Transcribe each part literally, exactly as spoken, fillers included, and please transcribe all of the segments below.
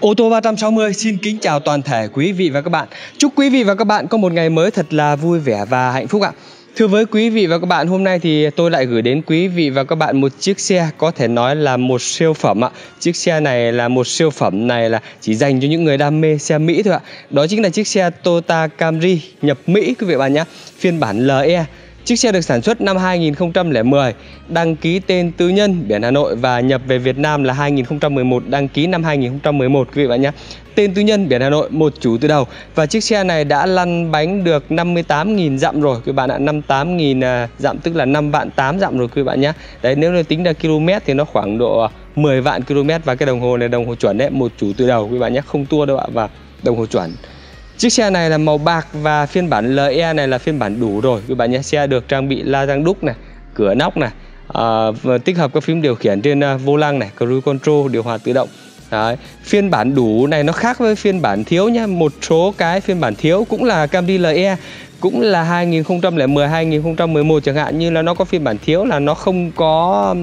Ô tô ba trăm sáu mươi xin kính chào toàn thể quý vị và các bạn. Chúc quý vị và các bạn có một ngày mới thật là vui vẻ và hạnh phúc ạ. Thưa với quý vị và các bạn, hôm nay thì tôi lại gửi đến quý vị và các bạn một chiếc xe có thể nói là một siêu phẩm ạ. Chiếc xe này là một siêu phẩm này là chỉ dành cho những người đam mê xe Mỹ thôi ạ. Đó chính là chiếc xe Toyota Camry nhập Mỹ quý vị và bạn nhé, phiên bản L E. Chiếc xe được sản xuất năm hai nghìn không trăm lẻ mười, đăng ký tên tư nhân biển Hà Nội và nhập về Việt Nam là hai nghìn không trăm mười một, đăng ký năm hai nghìn không trăm mười một quý vị bạn nhé. Tên tư nhân biển Hà Nội, một chủ từ đầu. Và chiếc xe này đã lăn bánh được năm mươi tám nghìn dặm rồi quý bạn ạ, năm mươi tám nghìn dặm tức là năm vạn tám dặm rồi quý bạn nhé. Đấy, nếu như tính ra km thì nó khoảng độ mười vạn km, và cái đồng hồ này đồng hồ chuẩn đấy, một chủ từ đầu quý bạn nhé, không tua đâu ạ, và đồng hồ chuẩn. Chiếc xe này là màu bạc và phiên bản L E này là phiên bản đủ rồi các bạn nhé. Xe được trang bị la răng đúc này, cửa nóc này, à, tích hợp các phím điều khiển trên uh, vô lăng này, cruise control, điều hòa tự động. Đấy. Phiên bản đủ này nó khác với phiên bản thiếu nhé. Một số cái phiên bản thiếu cũng là Camry L E, cũng là hai nghìn không trăm lẻ mười, hai nghìn không trăm mười một chẳng hạn, như là nó có phiên bản thiếu là nó không có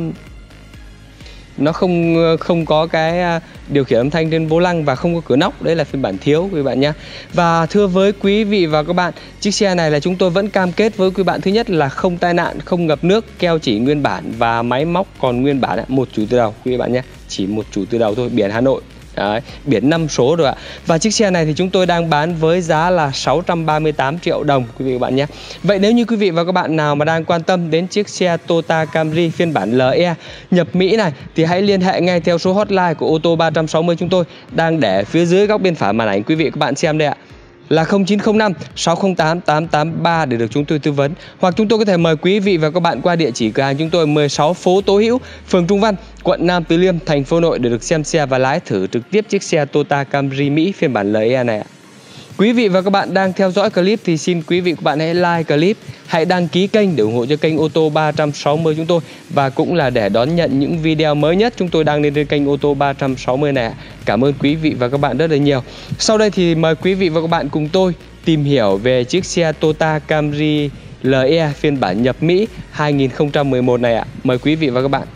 nó không không có cái điều khiển âm thanh trên vô lăng và không có cửa nóc. Đấy là phiên bản thiếu quý bạn nhé. Và thưa với quý vị và các bạn, chiếc xe này là chúng tôi vẫn cam kết với quý bạn, thứ nhất là không tai nạn, không ngập nước, keo chỉ nguyên bản và máy móc còn nguyên bản, một chủ từ đầu quý bạn nhé, chỉ một chủ từ đầu thôi, biển Hà Nội. Đấy, biển năm số rồi ạ. Và chiếc xe này thì chúng tôi đang bán với giá là sáu trăm ba mươi tám triệu đồng quý vị và các bạn nhé. Vậy nếu như quý vị và các bạn nào mà đang quan tâm đến chiếc xe Toyota Camry phiên bản L E nhập Mỹ này thì hãy liên hệ ngay theo số hotline của ô tô ba trăm sáu mươi chúng tôi đang để phía dưới góc bên phải màn ảnh quý vị và các bạn xem đây ạ, là không chín không năm sáu không tám tám tám ba để được chúng tôi tư vấn. Hoặc chúng tôi có thể mời quý vị và các bạn qua địa chỉ cửa hàng chúng tôi mười sáu phố Tố Hữu, phường Trung Văn, quận Nam Từ Liêm, thành phố Hà Nội để được xem xe và lái thử trực tiếp chiếc xe Toyota Camry Mỹ phiên bản L E này ạ. Quý vị và các bạn đang theo dõi clip thì xin quý vị và các bạn hãy like clip, hãy đăng ký kênh để ủng hộ cho kênh ô tô ba trăm sáu mươi chúng tôi, và cũng là để đón nhận những video mới nhất chúng tôi đang lên trên kênh ô tô ba trăm sáu mươi này. Cảm ơn quý vị và các bạn rất là nhiều. Sau đây thì mời quý vị và các bạn cùng tôi tìm hiểu về chiếc xe Toyota Camry L E phiên bản nhập Mỹ hai nghìn không trăm mười một này ạ. Mời quý vị và các bạn.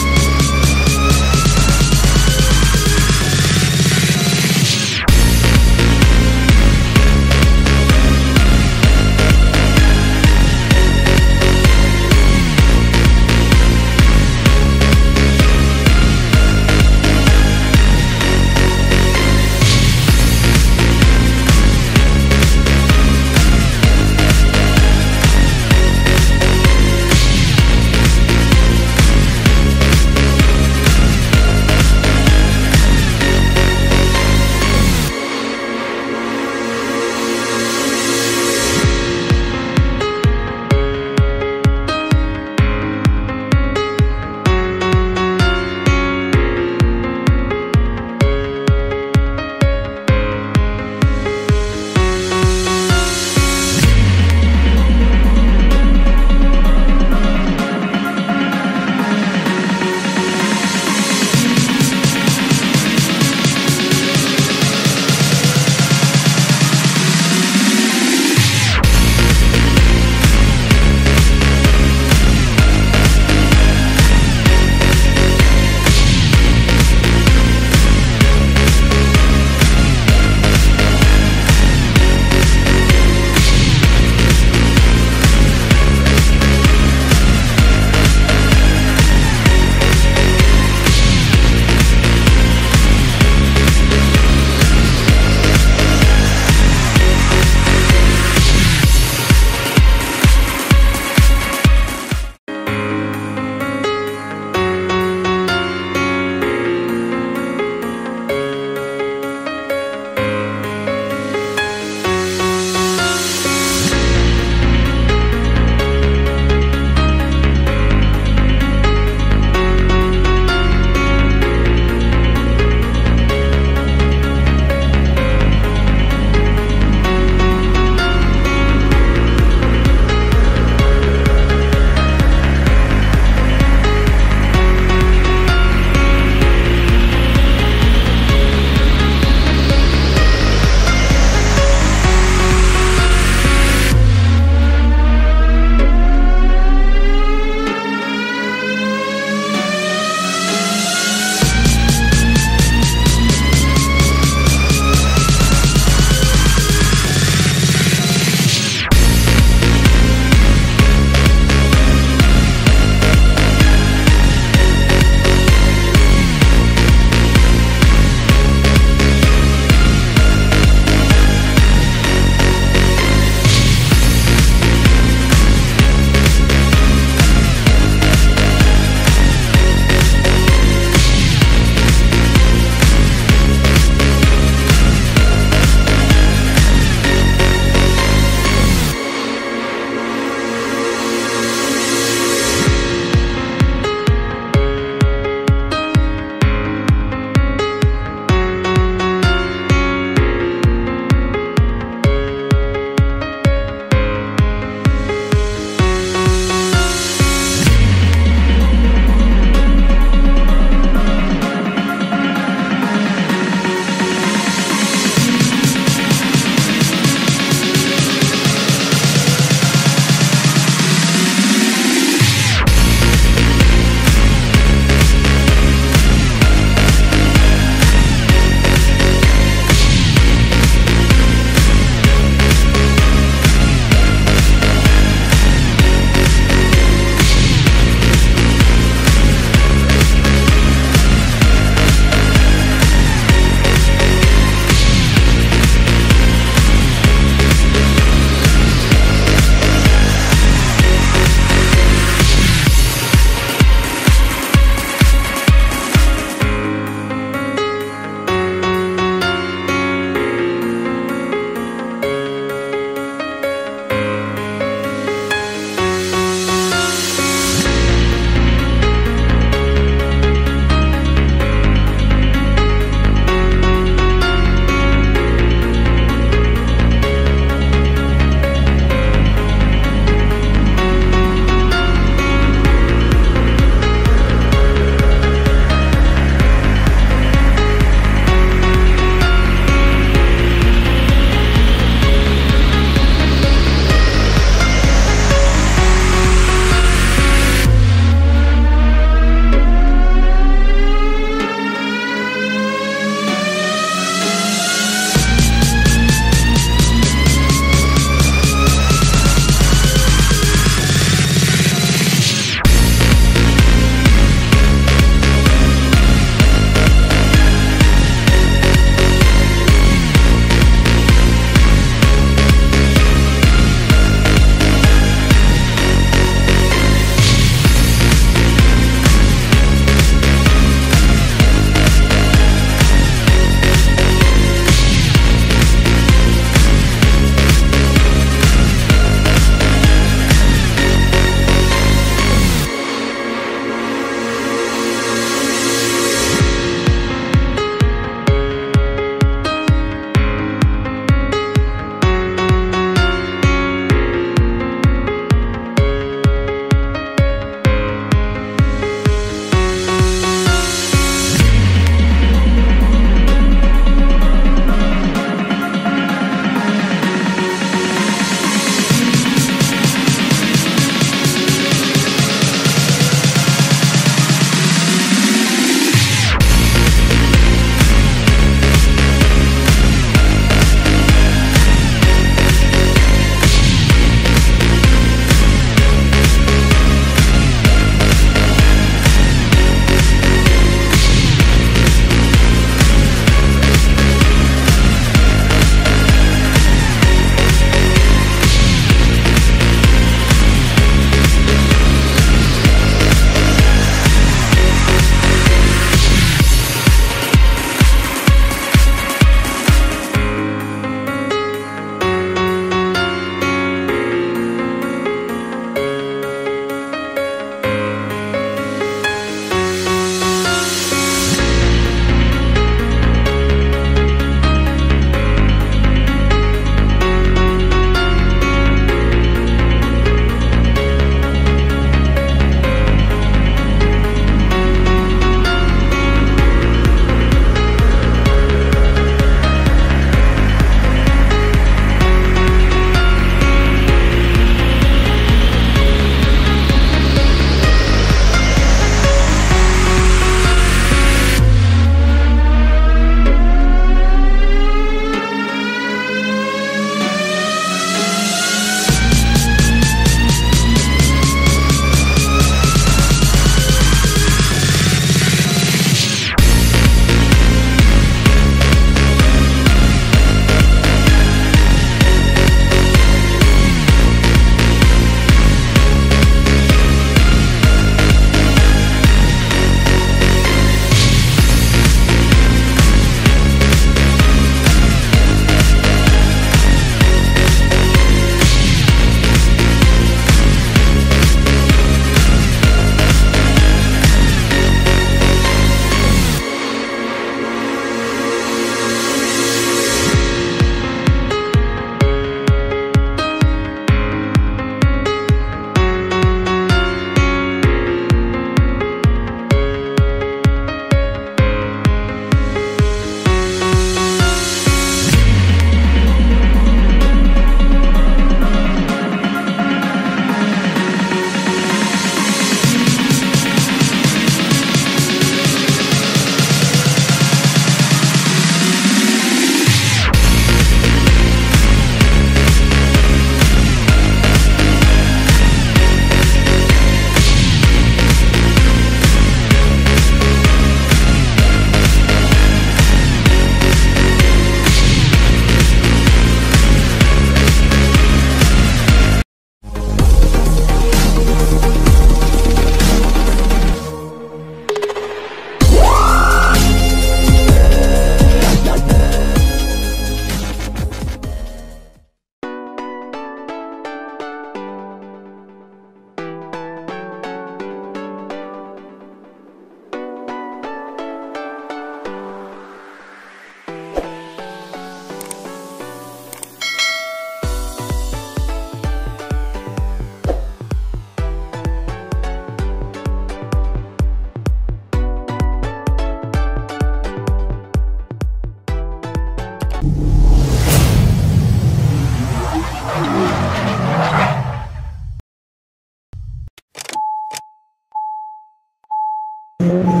Thank you.